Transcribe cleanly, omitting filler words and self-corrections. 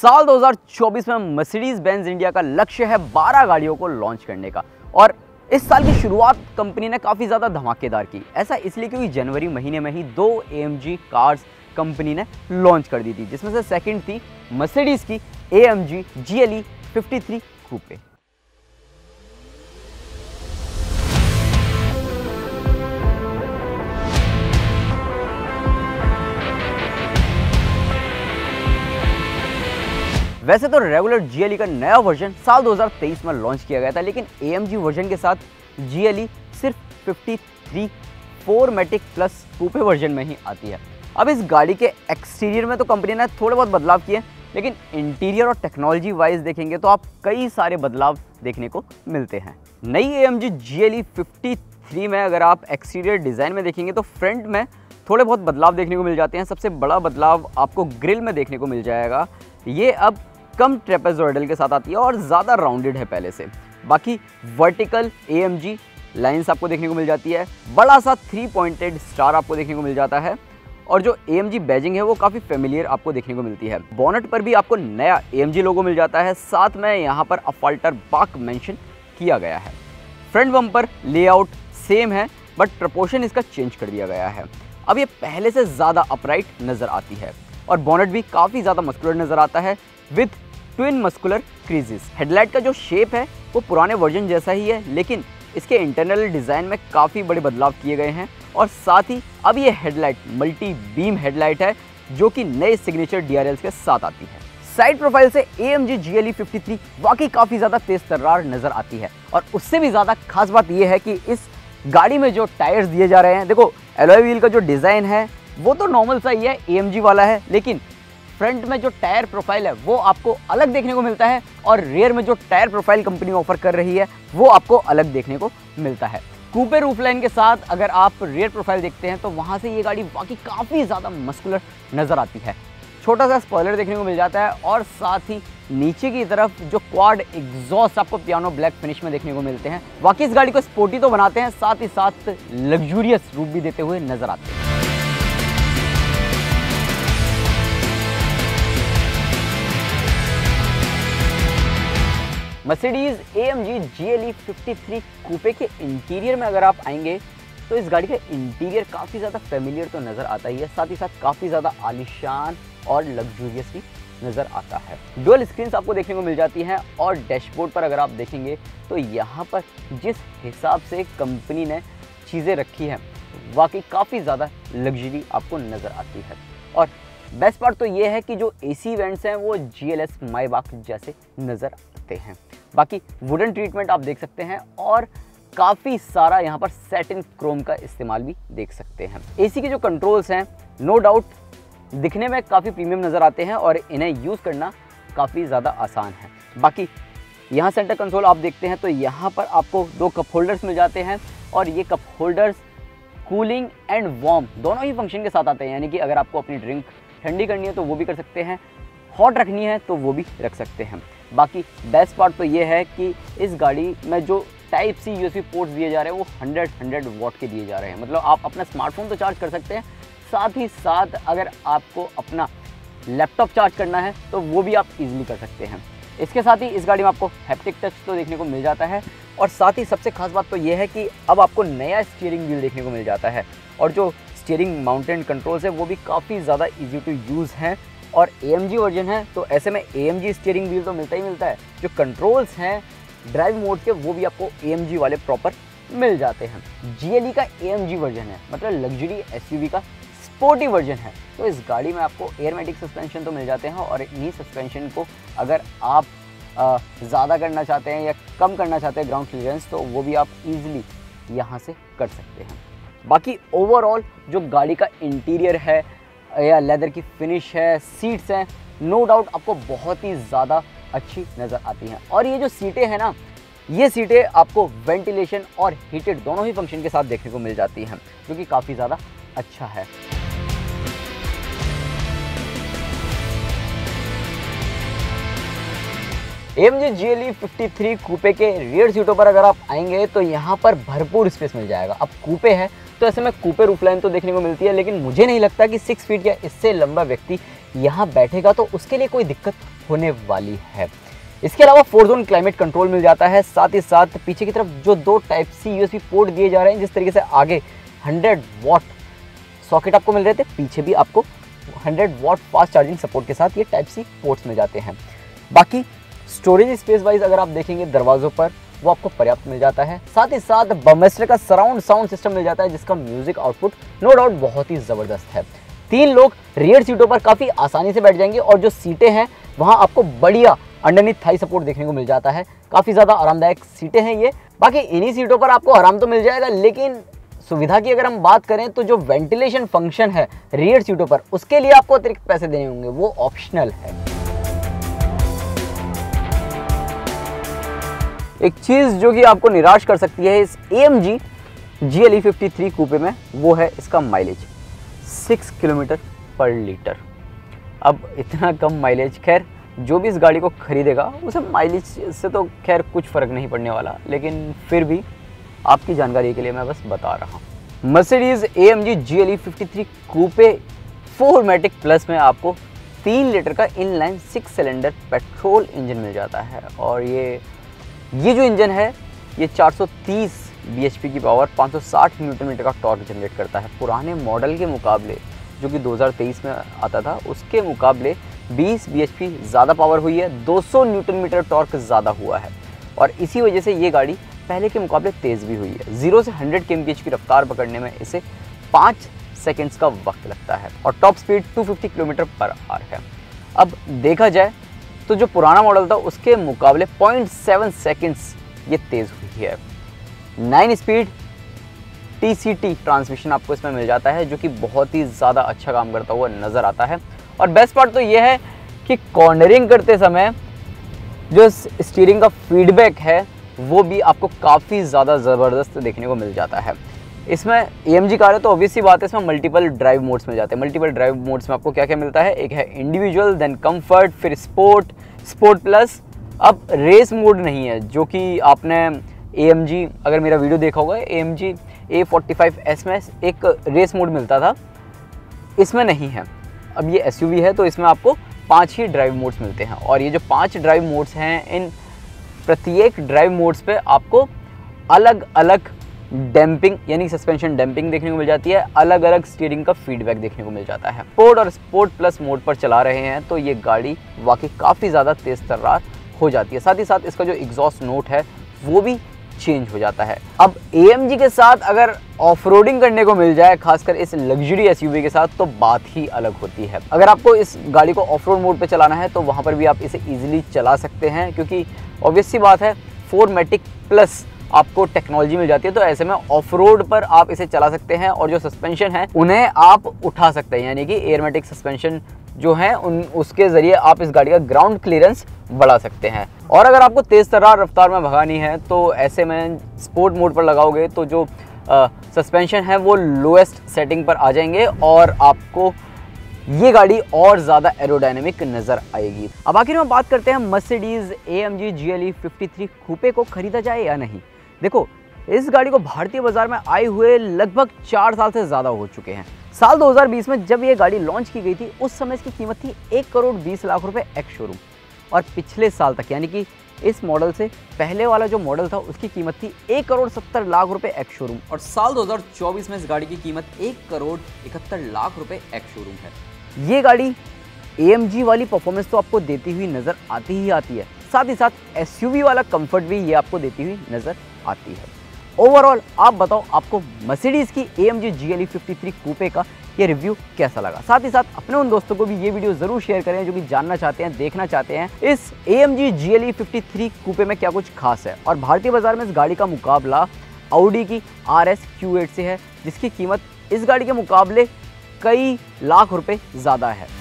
साल 2024 में Mercedes Benz India का लक्ष्य है 12 गाड़ियों को लॉन्च करने का। और इस साल की शुरुआत कंपनी ने काफ़ी ज़्यादा धमाकेदार की। ऐसा इसलिए क्योंकि जनवरी महीने में ही 2 AMG कार्स कंपनी ने लॉन्च कर दी थी, जिसमें से सेकंड थी मर्सिडीज की AMG GLE 53 कूपे। वैसे तो रेगुलर GLE का नया वर्जन साल 2023 में लॉन्च किया गया था, लेकिन AMG वर्जन के साथ GLE सिर्फ 53 4MATIC प्लस कूपे वर्जन में ही आती है। अब इस गाड़ी के एक्सटीरियर में तो कंपनी ने थोड़े बहुत बदलाव किए, लेकिन इंटीरियर और टेक्नोलॉजी वाइज देखेंगे तो आप कई सारे बदलाव देखने को मिलते हैं। नई AMG GLE 53 में अगर आप एक्सटीरियर डिज़ाइन में देखेंगे तो फ्रंट में थोड़े बहुत बदलाव देखने को मिल जाते हैं। सबसे बड़ा बदलाव आपको ग्रिल में देखने को मिल जाएगा। ये अब कम ट्रेपेजॉइडल के साथ आती है और ज़्यादा राउंडेड है पहले से। बाकी वर्टिकल AMG लाइंस आपको देखने को मिल जाती है। बड़ा सा 3 पॉइंटेड स्टार आपको देखने को मिल जाता है और जो AMG बैजिंग है वो काफ़ी फेमिलियर आपको देखने को मिलती है। बोनट पर भी आपको नया AMG लोगो मिल जाता है, साथ में यहाँ पर अफाल्टर बाक मेंशन किया गया है। फ्रंट बम्पर लेआउट सेम है, बट प्रपोर्शन इसका चेंज कर दिया गया है। अब ये पहले से ज़्यादा अपराइट नज़र आती है और बोनट भी काफ़ी ज़्यादा मस्कुलर नज़र आता है with twin muscular creases. Headlight का जो शेप है वो पुराने वर्जन जैसा ही है, लेकिन इसके इंटरनल डिज़ाइन में काफ़ी बड़े बदलाव किए गए हैं और साथ ही अब ये हेडलाइट मल्टी बीम हेडलाइट है जो कि नए सिग्नेचर DRLs के साथ आती है। साइड प्रोफाइल से AMG GLE 53 वाकई काफ़ी ज़्यादा तेज तर्रार नज़र आती है और उससे भी ज़्यादा खास बात यह है कि इस गाड़ी में जो टायर्स दिए जा रहे हैं, देखो एलॉय व्हील का जो डिज़ाइन है वो तो नॉर्मल सा ही है, AMG वाला है, लेकिन फ्रंट में जो टायर प्रोफाइल है वो आपको अलग देखने को मिलता है और रियर में जो टायर प्रोफाइल कंपनी ऑफर कर रही है वो आपको अलग देखने को मिलता है। कूपे रूफलाइन के साथ अगर आप रियर प्रोफाइल देखते हैं तो वहाँ से ये गाड़ी वाकई काफ़ी ज़्यादा मस्कुलर नज़र आती है। छोटा सा स्पॉइलर देखने को मिल जाता है और साथ ही नीचे की तरफ जो क्वाड एग्जॉस्ट आपको पियानो ब्लैक फिनिश में देखने को मिलते हैं, वाकई इस गाड़ी को स्पोर्टी तो बनाते हैं, साथ ही साथ लग्जूरियस रूप भी देते हुए नजर आते हैं। मर्सिडीज AMG GLE 53 कूपे के इंटीरियर में अगर आप आएंगे तो इस गाड़ी का इंटीरियर काफ़ी ज़्यादा फेमिलियर तो नज़र आता ही है, साथ ही साथ काफ़ी ज़्यादा आलीशान और लग्जूरियस भी नज़र आता है। डुअल स्क्रीन्स आपको देखने को मिल जाती हैं और डैशबोर्ड पर अगर आप देखेंगे तो यहाँ पर जिस हिसाब से कंपनी ने चीज़ें रखी हैं वाकई काफ़ी ज़्यादा लग्जरी आपको नज़र आती है। और बेस्ट पार्ट तो ये है कि जो AC वेंट्स हैं वो GLS माइबाक जैसे नज़र आते हैं। बाकी वुडन ट्रीटमेंट आप देख सकते हैं और काफ़ी सारा यहाँ पर सैटिन क्रोम का इस्तेमाल भी देख सकते हैं। AC के जो कंट्रोल्स हैं नो डाउट दिखने में काफ़ी प्रीमियम नज़र आते हैं और इन्हें यूज़ करना काफ़ी ज़्यादा आसान है। बाकी यहाँ सेंटर कंसोल आप देखते हैं तो यहाँ पर आपको 2 कप होल्डर्स मिल जाते हैं और ये cup holders cooling and warm दोनों ही फंक्शन के साथ आते हैं, यानी कि अगर आपको अपनी ड्रिंक ठंडी करनी है तो वो भी कर सकते हैं, हॉट रखनी है तो वो भी रख सकते हैं। बाकी बेस्ट पार्ट तो ये है कि इस गाड़ी में जो टाइप C USB पोर्ट्स दिए जा रहे हैं वो 100 वाट के दिए जा रहे हैं। मतलब आप अपना स्मार्टफोन तो चार्ज कर सकते हैं, साथ ही साथ अगर आपको अपना लैपटॉप चार्ज करना है तो वो भी आप इजीली कर सकते हैं। इसके साथ ही इस गाड़ी में आपको हैप्टिक टच तो देखने को मिल जाता है और साथ ही सबसे खास बात तो ये है कि अब आपको नया स्टीयरिंग व्हील देखने को मिल जाता है और जो स्टीयरिंग माउंटेड कंट्रोल्स है वो भी काफ़ी ज़्यादा ईजी टू यूज़ हैं और AMG वर्जन है तो ऐसे में AMG स्टीयरिंग व्हील तो मिलता ही मिलता है। जो कंट्रोल्स हैं ड्राइव मोड के वो भी आपको AMG वाले प्रॉपर मिल जाते हैं। GLE का AMG वर्जन है, मतलब लग्जरी SUV का स्पोर्टी वर्जन है, तो इस गाड़ी में आपको एयरमेटिक सस्पेंशन तो मिल जाते हैं और इन्हीं सस्पेंशन को अगर आप ज़्यादा करना चाहते हैं या कम करना चाहते हैं ग्राउंड क्लियरेंस तो वो भी आप ईजिली यहाँ से कर सकते हैं। बाकी ओवरऑल जो गाड़ी का इंटीरियर है या लेदर की फिनिश है, सीट्स हैं, नो डाउट आपको बहुत ही ज़्यादा अच्छी नज़र आती हैं। और ये जो सीटें हैं ना, ये सीटें आपको वेंटिलेशन और हीटेड दोनों ही फंक्शन के साथ देखने को मिल जाती हैं, जो कि काफ़ी ज़्यादा अच्छा है। AMG GLE 53 कूपे के रियर सीटों पर अगर आप आएंगे तो यहाँ पर भरपूर स्पेस मिल जाएगा। अब कूपे है तो ऐसे में कूपे रूफलाइन तो देखने को मिलती है, लेकिन मुझे नहीं लगता कि 6 फीट या इससे लंबा व्यक्ति यहाँ बैठेगा तो उसके लिए कोई दिक्कत होने वाली है। इसके अलावा 4 जोन क्लाइमेट कंट्रोल मिल जाता है। साथ ही साथ पीछे की तरफ जो 2 टाइप सी यूएसबी पोर्ट दिए जा रहे हैं, जिस तरीके से आगे 100 वॉट सॉकेट आपको मिल रहे थे, पीछे भी आपको 100 वॉट फास्ट चार्जिंग सपोर्ट के साथ ये टाइप सी पोर्ट्स मिल जाते हैं। बाकी स्टोरेज स्पेस वाइज अगर आप देखेंगे दरवाज़ों पर वो आपको पर्याप्त मिल जाता है। साथ ही साथ बमस्टर का सराउंड साउंड सिस्टम मिल जाता है, जिसका म्यूजिक आउटपुट नो डाउट बहुत ही ज़बरदस्त है। 3 लोग रियर सीटों पर काफ़ी आसानी से बैठ जाएंगे और जो सीटें हैं वहाँ आपको बढ़िया अंडरनीथ थाई सपोर्ट देखने को मिल जाता है। काफ़ी ज़्यादा आरामदायक सीटें हैं ये। बाकी इन्हीं सीटों पर आपको आराम तो मिल जाएगा, लेकिन सुविधा की अगर हम बात करें तो जो वेंटिलेशन फंक्शन है रियर सीटों पर, उसके लिए आपको अतिरिक्त पैसे देने होंगे, वो ऑप्शनल है। एक चीज़ जो कि आपको निराश कर सकती है इस AMG GLE 53 कूपे में, वो है इसका माइलेज 6 किलोमीटर पर लीटर। अब इतना कम माइलेज, खैर जो भी इस गाड़ी को खरीदेगा उसे माइलेज से तो खैर कुछ फ़र्क नहीं पड़ने वाला, लेकिन फिर भी आपकी जानकारी के लिए मैं बस बता रहा हूँ। Mercedes AMG GLE 53 coupe four matic plus में आपको 3 लीटर का इनलाइन 6 सिलेंडर पेट्रोल इंजन मिल जाता है। और ये जो इंजन है ये 430 bhp की पावर, 560 न्यूटन मीटर का टॉर्क जनरेट करता है। पुराने मॉडल के मुकाबले जो कि 2023 में आता था उसके मुकाबले 20 bhp ज़्यादा पावर हुई है, 200 न्यूटन मीटर टॉर्क ज़्यादा हुआ है और इसी वजह से ये गाड़ी पहले के मुकाबले तेज़ भी हुई है। 0 से 100 kmph की रफ्तार पकड़ने में इसे 5 सेकेंड्स का वक्त लगता है और top speed 250 kilometre per hour है। अब देखा जाए तो जो पुराना मॉडल था उसके मुकाबले 0.7 सेकेंड्स ये तेज़ हुई है। 9 स्पीड TCT ट्रांसमिशन आपको इसमें मिल जाता है, जो कि बहुत ही ज़्यादा अच्छा काम करता हुआ नज़र आता है। और बेस्ट पार्ट तो ये है कि कॉर्नरिंग करते समय जो स्टीयरिंग का फीडबैक है वो भी आपको काफ़ी ज़्यादा ज़बरदस्त देखने को मिल जाता है। इसमें AMG कार है तो ऑब्वियस सी बात है इसमें मल्टीपल ड्राइव मोड्स मिल जाते हैं। मल्टीपल ड्राइव मोड्स में आपको क्या क्या मिलता है, एक है इंडिविजुअल, देन कंफर्ट, फिर स्पोर्ट प्लस। अब रेस मोड नहीं है, जो कि आपने AMG अगर मेरा वीडियो देखा होगा AMG A45S में एक रेस मोड मिलता था, इसमें नहीं है। अब ये SUV है तो इसमें आपको 5 ही ड्राइव मोड्स मिलते हैं और ये जो 5 ड्राइव मोड्स हैं, इन प्रत्येक ड्राइव मोड्स पे आपको अलग अलग डैम्पिंग यानी सस्पेंशन डैम्पिंग देखने को मिल जाती है, अलग अलग स्टीयरिंग का फीडबैक देखने को मिल जाता है। स्पोर्ट और स्पोर्ट प्लस मोड पर चला रहे हैं तो ये गाड़ी वाकई काफ़ी ज़्यादा तेज़ तर्रार हो जाती है। साथ ही साथ इसका जो एग्जॉस्ट नोट है वो भी चेंज हो जाता है। अब AMG के साथ अगर ऑफ रोडिंग करने को मिल जाए, खासकर इस लग्जरी SUV के साथ, तो बात ही अलग होती है। अगर आपको इस गाड़ी को ऑफ रोड मोड पे चलाना है तो वहाँ पर भी आप इसे इजीली चला सकते हैं, क्योंकि ऑब्वियस सी बात है 4मैटिक प्लस आपको टेक्नोलॉजी मिल जाती है, तो ऐसे में ऑफ रोड पर आप इसे चला सकते हैं और जो सस्पेंशन है उन्हें आप उठा सकते हैं, यानी कि एयरमेटिक सस्पेंशन जो है उसके ज़रिए आप इस गाड़ी का ग्राउंड क्लियरेंस बढ़ा सकते हैं। और अगर आपको तेज़ तर्रार रफ्तार में भगानी है तो ऐसे में स्पोर्ट मोड पर लगाओगे तो जो सस्पेंशन है वो लोएस्ट सेटिंग पर आ जाएंगे और आपको ये गाड़ी और ज़्यादा एरोडायनेमिक नज़र आएगी। अब आखिर में बात करते हैं मर्सिडीज़ AMG GLE 53 कूपे को खरीदा जाए या नहीं। देखो, इस गाड़ी को भारतीय बाजार में आए हुए लगभग 4 साल से ज़्यादा हो चुके हैं। साल 2020 में जब ये गाड़ी लॉन्च की गई थी उस समय इसकी कीमत थी 1,20,00,000 रुपये एक्स शोरूम, और पिछले साल तक यानी कि इस मॉडल से पहले वाला जो मॉडल था उसकी कीमत थी 1,70,00,000 रुपये एक्स शोरूम, और साल 2024 में इस गाड़ी की कीमत 1,71,00,000 रुपये एक्स शोरूम है। ये गाड़ी AMG वाली परफॉर्मेंस तो आपको देती हुई नज़र आती ही आती है, साथ ही साथ SUV वाला कंफर्ट भी ये आपको देती हुई नज़र आती है। ओवरऑल आप बताओ आपको मर्सिडीज़ की AMG GLE 53 कूपे का ये रिव्यू कैसा लगा। साथ ही साथ अपने उन दोस्तों को भी ये वीडियो ज़रूर शेयर करें जो कि जानना चाहते हैं, देखना चाहते हैं इस AMG GLE 53 कूपे में क्या कुछ खास है। और भारतीय बाजार में इस गाड़ी का मुकाबला Audi की RS Q8 से है, जिसकी कीमत इस गाड़ी के मुकाबले कई लाख रुपए ज़्यादा है।